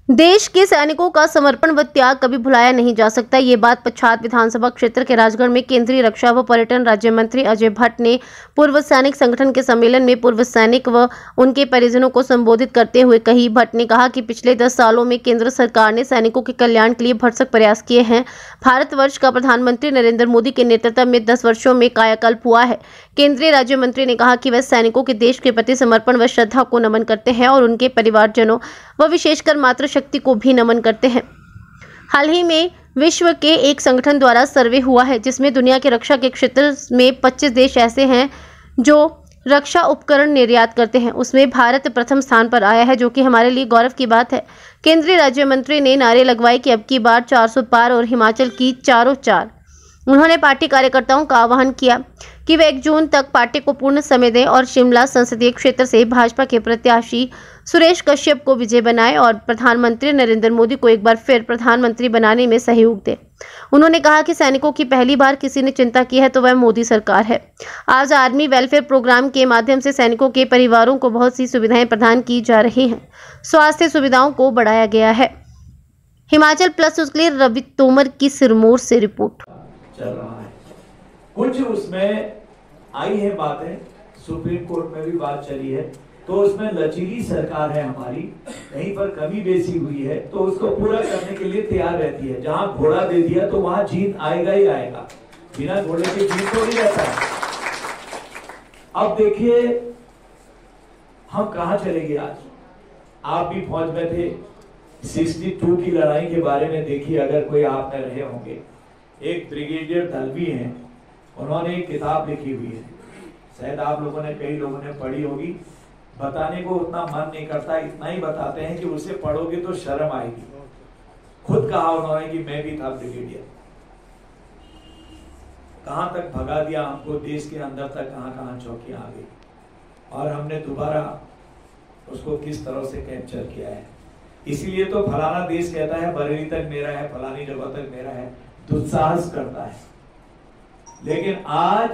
देश के सैनिकों का समर्पण व त्याग कभी भुलाया नहीं जा सकता। ये बात पच्छाद विधानसभा क्षेत्र के राजगढ़ में केंद्रीय रक्षा व पर्यटन राज्य मंत्री अजय भट्ट ने पूर्व सैनिक संगठन के सम्मेलन में पूर्व सैनिक व उनके परिजनों को संबोधित करते हुए कही। भट्ट ने कहा कि पिछले 10 सालों में केंद्र सरकार ने सैनिकों के कल्याण के लिए भरसक प्रयास किए हैं। भारतवर्ष का प्रधानमंत्री नरेंद्र मोदी के नेतृत्व में 10 वर्षों में कायाकल्प हुआ है। केंद्रीय राज्य मंत्री ने कहा कि वह सैनिकों के देश के प्रति समर्पण व श्रद्धा को नमन करते हैं और उनके परिवारजनों व विशेषकर मातृशक्ति को भी नमन करते हैं। हाल ही में विश्व के एक संगठन द्वारा सर्वे हुआ है जिसमें दुनिया के रक्षा के क्षेत्र में 25 देश ऐसे हैं जो रक्षा उपकरण निर्यात करते हैं। उसमें भारत प्रथम स्थान पर आया है, जो कि हमारे लिए गौरव की बात है। केंद्रीय राज्य मंत्री ने नारे लगवाए कि अब की बार 400 पार और हिमाचल की चारों चार। उन्होंने पार्टी कार्यकर्ताओं का आह्वान किया कि वे 1 जून तक पार्टी को पूर्ण समय दें और शिमला संसदीय क्षेत्र से भाजपा के प्रत्याशी सुरेश कश्यप को विजय बनाएं और प्रधानमंत्री नरेंद्र मोदी को एक बार फिर प्रधानमंत्री बनाने में सहयोग दें। उन्होंने कहा कि सैनिकों की पहली बार किसी ने चिंता की है तो वह मोदी सरकार है। आज आर्मी वेलफेयर प्रोग्राम के माध्यम से सैनिकों के परिवारों को बहुत सी सुविधाएं प्रदान की जा रही हैं। स्वास्थ्य सुविधाओं को बढ़ाया गया है। हिमाचल प्लस उसके लिए रवि तोमर की सिरमौर से रिपोर्ट। चल रहा है कुछ उसमें आई है बातें, सुप्रीम कोर्ट में भी बात चली है, तो उसमें लचीली सरकार है हमारी, कहीं पर कमी बेसी हुई है तो उसको पूरा करने के लिए तैयार रहती है। जहां घोड़ा दे दिया तो वहां जीत आएगा ही आएगा, बिना घोड़े के जीत तो नहीं रहता है। अब देखिए हम कहां चले गए आज। आप भी फौज में थे, 62 की लड़ाई के बारे में देखिए, अगर कोई आप में रहे होंगे। एक ब्रिगेडियर दलवी हैं, उन्होंने एक किताब लिखी हुई है, शायद आप लोगों ने, कई लोगों ने पढ़ी होगी। बताने को उतना मन नहीं करता, इतना ही बताते हैं कि उसे पढ़ोगे तो शर्म आएगी। खुद कहा उन्होंने कि मैं भी था ब्रिगेडियर। कहां तक भगा दिया हमको देश के अंदर तक, कहां कहां चौकियां आ गई, और हमने दोबारा उसको किस तरह से कैप्चर किया है। इसीलिए तो फलाना देश कहता है बरेली तक मेरा है, फलानी जगह तक मेरा है, दुस्साहस करता है। लेकिन आज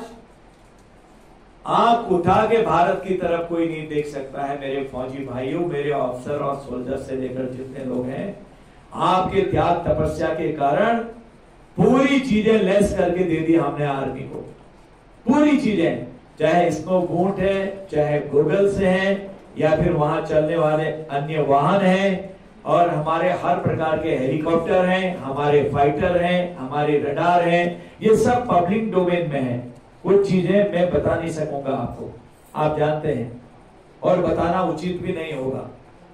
आंख उठा के भारत की तरफ कोई नहीं देख सकता है। मेरे फौजी भाइयों, मेरे ऑफिसर और सोल्जर से लेकर जितने लोग हैं, आपके त्याग तपस्या के कारण पूरी चीजें लेस करके दे दी हमने आर्मी को। पूरी चीजें, चाहे स्नो बूट है, चाहे गूगल से है, या फिर वहां चलने वाले अन्य वाहन हैं, और हमारे हर प्रकार के हेलीकॉप्टर हैं, हमारे फाइटर हैं, हमारे रडार हैं, ये सब पब्लिक डोमेन में है। कुछ चीजें मैं बता नहीं सकूंगा आपको, आप जानते हैं, और बताना उचित भी नहीं होगा।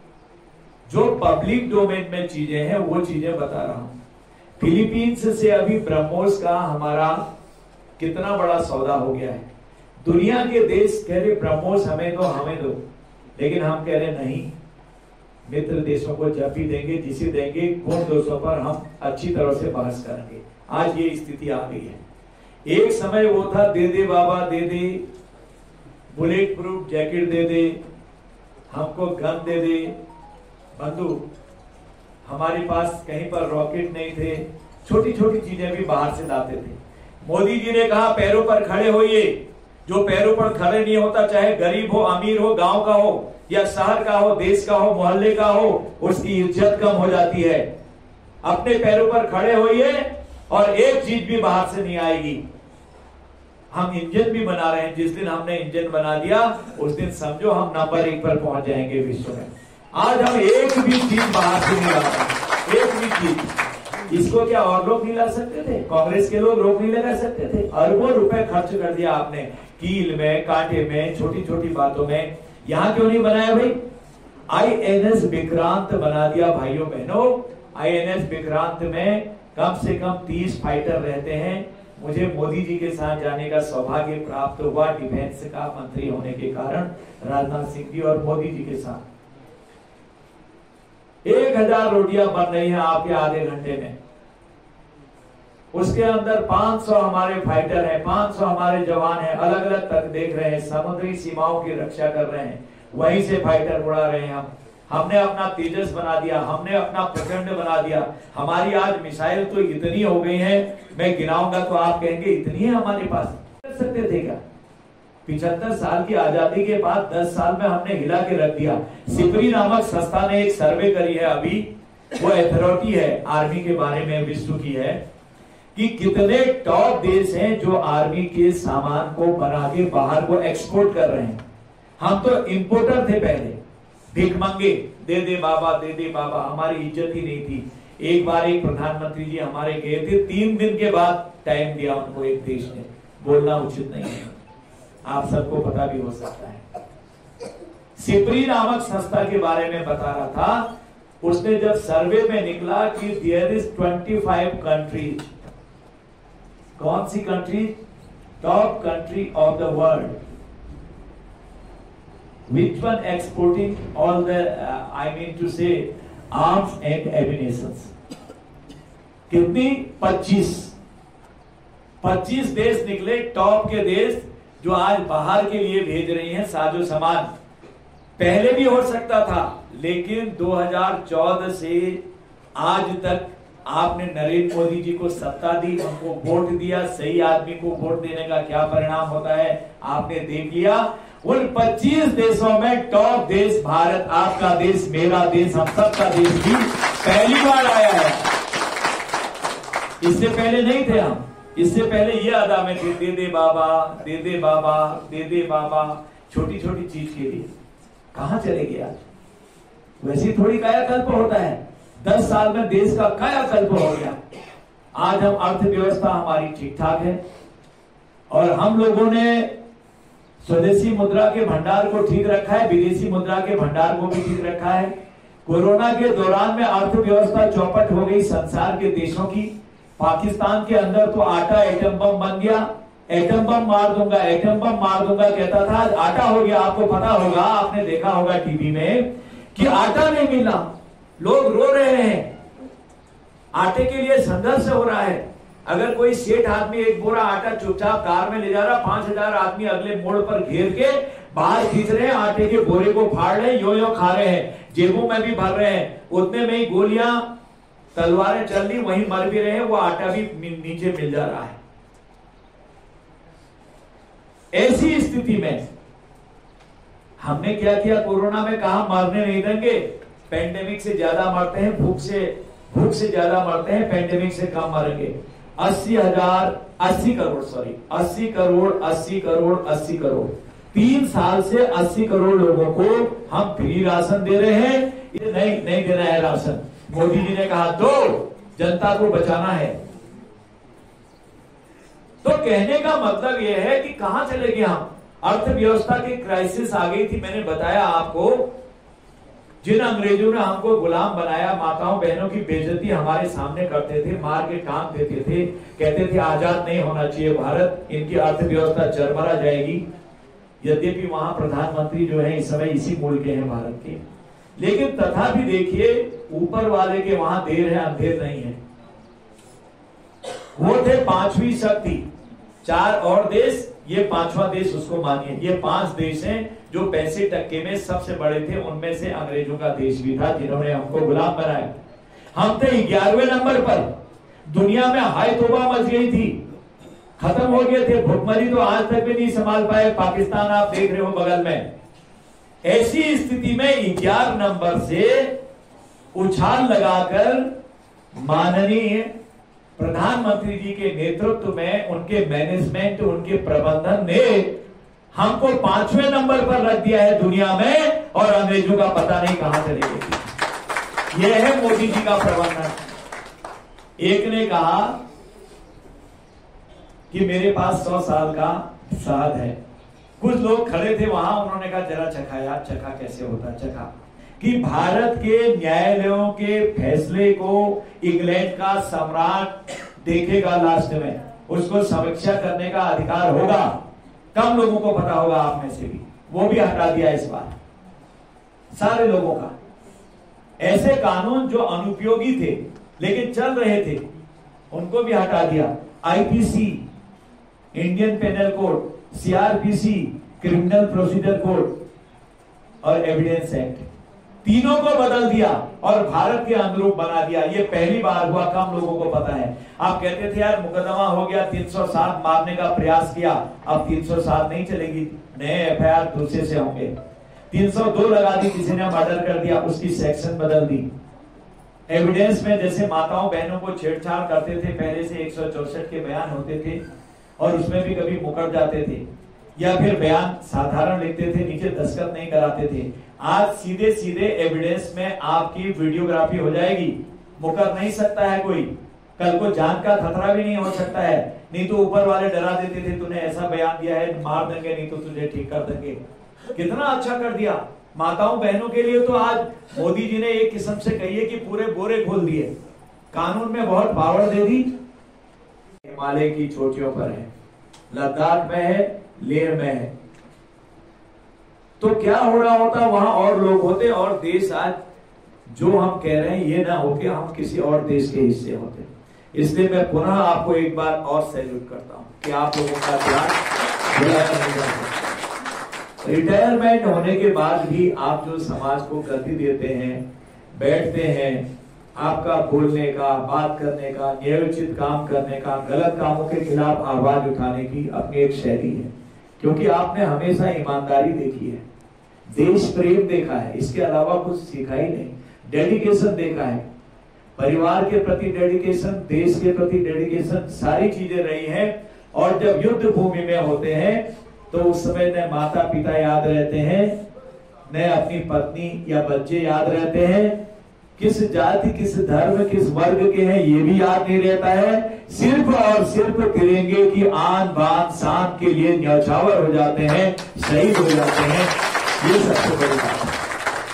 जो पब्लिक डोमेन में चीजें हैं वो चीजें बता रहा हूं। फिलीपींस से अभी ब्रह्मोस का हमारा कितना बड़ा सौदा हो गया है। दुनिया के देश कह रहे ब्रह्मोस हमें दो, हमें दो, लेकिन हम कह रहे नहीं, मित्र देशों को जब भी देंगे, जिसे देंगे, कौन दोषों पर हम अच्छी तरह से बहस करेंगे। आज ये स्थिति आ गई है। एक समय वो था दे दे बाबा दे दे, बुलेट प्रूफ जैकेट दे दे, हमको गन दे दे, बंदूक। हमारे पास कहीं पर रॉकेट नहीं थे, छोटी छोटी चीजें भी बाहर से लाते थे। मोदी जी ने कहा पैरों पर खड़े होइए। जो पैरों पर खड़े नहीं होता, चाहे गरीब हो, अमीर हो, गांव का हो या शहर का हो, देश का हो, मोहल्ले का हो, उसकी इज्जत कम हो जाती है। अपने पैरों पर खड़े होइए और एक चीज भी बाहर से नहीं आएगी। हम इंजन भी बना रहे हैं, जिस दिन हमने इंजन बना दिया उस दिन समझो हम नंबर 1 पर पहुंच जाएंगे विश्व में। आज हम एक भी चीज बाहर से नहीं ला रहे, एक भी चीज। इसको क्या और लोग नहीं ला सकते थे? कांग्रेस के लोग रोक नहीं लगा सकते थे? अरबों रुपए खर्च कर दिया आपने कील में, कांटे में, छोटी छोटी बातों में। यहां क्यों नहीं बनाया भाई? INS विक्रांत बना दिया भाइयों बहनों। INS विक्रांत में कम से कम 30 फाइटर रहते हैं। मुझे मोदी जी के साथ जाने का सौभाग्य प्राप्त हुआ डिफेंस का मंत्री होने के कारण, राजनाथ सिंह जी और मोदी जी के साथ। 1000 रोटियां बन रही हैं आपके आधे घंटे में। उसके अंदर 500 हमारे फाइटर हैं, 500 हमारे जवान हैं, अलग अलग तक देख रहे हैं, समुद्री सीमाओं की रक्षा कर रहे हैं, वहीं से फाइटर उड़ा रहे हैं। हमने अपना तेजस बना दिया, हमने अपना प्रचंड बना दिया। हमारी आज मिसाइल तो इतनी हो गई हैं, मैं गिनाऊंगा तो आप कहेंगे इतनी है हमारे पास, कर सकते थे क्या? 75 साल की आजादी के बाद 10 साल में हमने हिला के रख दिया। सिपरी नामक संस्था ने एक सर्वे करी है अभी वो अथॉरिटी है आर्मी के बारे में विश्व की है कि कितने टॉप देश हैं जो आर्मी के सामान को बना के बाहर को एक्सपोर्ट कर रहे हैं। हम तो इंपोर्टर थे पहले, भीख मंगे, दे दे बाबा, दे दे बाबा, हमारी इज्जत ही नहीं थी। एक बार एक प्रधानमंत्री जी हमारे गए थे, 3 दिन के बाद टाइम दिया उनको एक देश ने, बोलना उचित नहीं है, आप सबको पता भी हो सकता है। सिपरी नामक संस्था के बारे में बता रहा था, उसने जब सर्वे में निकला कि देयर इज 25 कंट्रीज, कौन सी country, top country of the world, which one exporting all the I mean to say arms and ammunitions, कितनी 25 देश निकले टॉप के देश जो आज बाहर के लिए भेज रही हैं साजो सामान। पहले भी हो सकता था, लेकिन 2014 से आज तक आपने नरेंद्र मोदी जी को सत्ता दी, उनको वोट दिया, सही आदमी को वोट देने का क्या परिणाम होता है आपने देख लिया। उन 25 देशों में टॉप देश भारत, आपका देश, मेरा देश, हम सबका देश भी पहली बार आया है। इससे पहले नहीं थे हम, इससे पहले ये अदा में थे, दे दे बाबा, दे दे बाबा, दे दे बाबा, छोटी छोटी चीज के लिए। कहां चले गए आज? वैसे थोड़ी कायाकल्प होता है, 10 साल में देश का कायाकल्प हो गया। आज हम अर्थव्यवस्था हमारी ठीक ठाक है और हम लोगों ने स्वदेशी मुद्रा के भंडार को ठीक रखा है, विदेशी मुद्रा के भंडार को भी ठीक रखा है। कोरोना के दौरान में अर्थव्यवस्था चौपट हो गई संसार के देशों की। पाकिस्तान के अंदर तो आटा एटम बम बन गया, एटम बम मार दूंगा, एटम बम मार दूंगा कहता था, आज आटा हो गया। आपको पता होगा, आपने देखा होगा टीवी में कि आटा नहीं मिला, लोग रो रहे हैं, आटे के लिए संघर्ष हो रहा है। अगर कोई सेठ आदमी एक बोरा आटा चुपचाप कार में ले जा रहा, 5000 आदमी अगले मोड़ पर घेर के बाहर खींच रहे हैं, आटे के बोरे को फाड़ रहे हैं, यो खा रहे हैं, जेबों में भी भर रहे हैं, उतने में ही गोलियां तलवारें चल रही, वहीं मर भी रहे हैं, वो आटा भी नीचे मिल जा रहा है। ऐसी स्थिति में हमने क्या किया? कोरोना में कहा मरने नहीं देंगे, पेंडेमिक से ज्यादा मरते हैं, भूख से ज्यादा मरते हैं, पेंडेमिक से कम मरेंगे। 80 करोड़ 3 साल से 80 करोड़ लोगों को हम फ्री राशन दे रहे हैं। ये नहीं देना है राशन, मोदी जी ने कहा दो, जनता को बचाना है। तो कहने का मतलब यह है कि कहां चले गए हम? अर्थव्यवस्था की क्राइसिस आ गई थी। मैंने बताया आपको, जिन अंग्रेजों ने हमको गुलाम बनाया, माताओं बहनों की बेइज्जती हमारे सामने करते थे, मार के टांग देते थे, कहते थे आजाद नहीं होना चाहिए भारत, इनकी अर्थव्यवस्था चरमरा जाएगी। यद्यपि वहां प्रधानमंत्री जो है इस समय इसी मुल्क के हैं, भारत के, लेकिन तथापि देखिए ऊपर वाले के वहां देर है अंधेर नहीं है। वो थे 5वीं शक्ति, 4 और देश, ये 5वां देश उसको मानिए। ये 5 देश हैं जो पैसे टक्के में सबसे बड़े थे, उनमें से अंग्रेजों का देश भी था जिन्होंने हमको गुलाम बनाया। हम थे 11वें नंबर पर, दुनिया में हाय तौबा मच गई थी, खत्म हो गए थे, भुखमरी तो आज तक भी नहीं संभाल पाए। पाकिस्तान आप देख रहे हो बगल में। ऐसी स्थिति में 11 नंबर से उछाल लगाकर माननीय प्रधानमंत्री जी के नेतृत्व में, उनके मैनेजमेंट, उनके प्रबंधन ने हमको 5वें नंबर पर रख दिया है दुनिया में, और अंग्रेजों का पता नहीं कहां चले गए। यह है मोदी जी का प्रबंधन। एक ने कहा कि मेरे पास 100 साल का शहद है। कुछ लोग खड़े थे वहां, उन्होंने कहा जरा चखा यार, चखा कैसे होता? चखा कि भारत के न्यायालयों के फैसले को इंग्लैंड का सम्राट देखेगा, लास्ट में उसको समीक्षा करने का अधिकार होगा। कम लोगों को पता होगा आप में से भी, वो भी हटा दिया इस बार सारे लोगों का। ऐसे कानून जो अनुपयोगी थे लेकिन चल रहे थे, उनको भी हटा दिया। IPC, Indian penal code, CrPC, criminal procedure code और एविडेंस एक्ट, तीनों को बदल दिया और भारत के अनुरूप बना दिया। ये पहली बार हुआ, कम लोगों को पता है। आप कहते थे यार मुकदमा हो गया, 307 मारने का प्रयास किया, अब 307 नहीं चलेगी, नए एफआईआर दूसरे से होंगे। 302 लगा दी, किसी ने मर्डर कर दिया, उसकी सेक्शन बदल दी। एविडेंस में जैसे माताओं बहनों को छेड़छाड़ करते थे, पहले से 164 के बयान होते थे और उसमें भी कभी मुकर जाते थे, या फिर बयान साधारण लिखते थे, नीचे दस्तखत नहीं कराते थे। आज सीधे सीधे एविडेंस में आपकी वीडियोग्राफी हो जाएगी, मुकर नहीं सकता है कोई, कल को जान का खतरा भी नहीं हो सकता है। नहीं तो ऊपर वाले डरा देते थे, तूने ऐसा बयान दिया है, मार देंगे, नहीं तो तुझे ठीक कर देंगे। कितना अच्छा कर दिया माताओं बहनों के लिए। तो आज मोदी जी ने एक किस्म से कहिए कि पूरे बोरे खोल दिए, कानून में बहुत पावर दे दी। हिमालय की चोटियों पर है, लद्दाख में है, लेह में है, तो क्या हो रहा होता वहां और लोग होते और देश आज जो हम कह रहे हैं ये ना होके हम किसी और देश के हिस्से होते। इसलिए मैं पुनः आपको एक बार और सैल्यूट करता हूं कि आप लोगों का ध्यान दिलाया नहीं जा सकता। रिटायरमेंट होने के बाद भी आप जो समाज को गति देते हैं, बैठते हैं, आपका बोलने का, बात करने का, न्यायोचित काम करने का, गलत कामों के खिलाफ आवाज उठाने की अपनी एक शैली है, क्योंकि आपने हमेशा ईमानदारी देखी है, देश प्रेम देखा है, इसके अलावा कुछ सीखा ही नहीं। डेडिकेशन देखा है, परिवार के प्रति डेडिकेशन, देश के प्रति डेडिकेशन, सारी चीजें रही हैं। और जब युद्ध भूमि में होते हैं तो उस समय न माता पिता याद रहते हैं, न अपनी पत्नी या बच्चे याद रहते हैं, किस जाति, किस धर्म, किस वर्ग के हैं ये भी याद नहीं रहता है। सिर्फ और सिर्फ तिरंगे की आन बान शान के लिए न्यौछावर हो जाते हैं, शहीद हो जाते हैं, ये सबसे बड़ी बात है।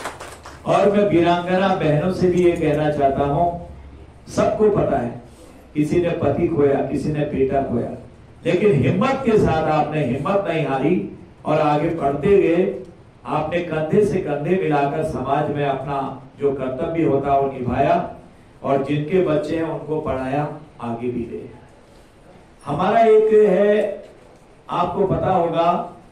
और मैं वीरांगना बहनों से भी ये कहना चाहता हूं, सबको पता है किसी ने पति खोया, किसी ने बेटा खोया, लेकिन हिम्मत के साथ आपने हिम्मत नहीं हारी और आगे बढ़ते गए। आपने कंधे से कंधे मिलाकर समाज में अपना जो कर्तव्य होता है वो निभाया और जिनके बच्चे हैं उनको पढ़ाया, आगे भी गए। हमारा एक है, आपको पता होगा,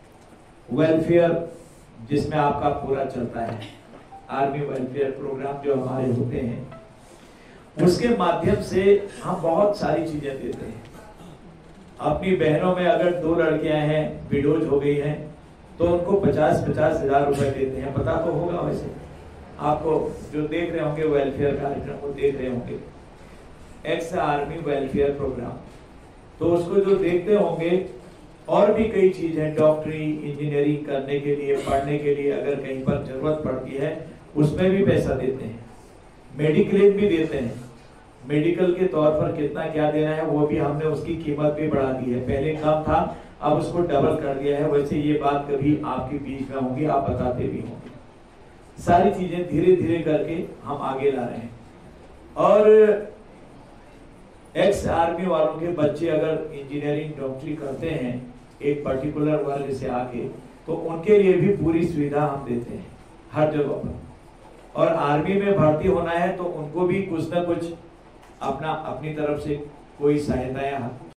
वेलफेयर जिसमें आपका पूरा चलता है, आर्मी वेलफेयर प्रोग्राम जो हमारे होते हैं, उसके माध्यम से हम बहुत सारी चीजें देते हैं। अपनी बहनों में अगर 2 लड़कियां हैं, विडोज हो गई हैं, तो उनको 50-50 हजार रुपए देते हैं। पता तो होगा, वैसे आपको जो देख रहे होंगे वेलफेयर कार्यक्रम को देख रहे होंगे, एक्स आर्मी वेलफेयर प्रोग्राम, तो उसको जो देखते होंगे, और भी कई चीज है, डॉक्टरी, इंजीनियरिंग करने के लिए, पढ़ने के लिए अगर कहीं पर जरूरत पड़ती है उसमें भी पैसा देते हैं। मेडिक्लेम भी देते हैं, मेडिकल के तौर पर कितना क्या देना है वो भी हमने उसकी कीमत भी बढ़ा दी है, पहले कम था अब उसको डबल कर दिया है। वैसे ये बात कभी आपके बीच में होंगी, आप बताते भी होंगे। सारी चीजें धीरे धीरे करके हम आगे ला रहे हैं। और एक्स आर्मी वालों के बच्चे अगर इंजीनियरिंग डॉक्टरी करते हैं एक पर्टिकुलर वर्ग से आके, तो उनके लिए भी पूरी सुविधा हम देते हैं हर जगह पर। और आर्मी में भर्ती होना है तो उनको भी कुछ ना कुछ अपनी तरफ से कोई सहायता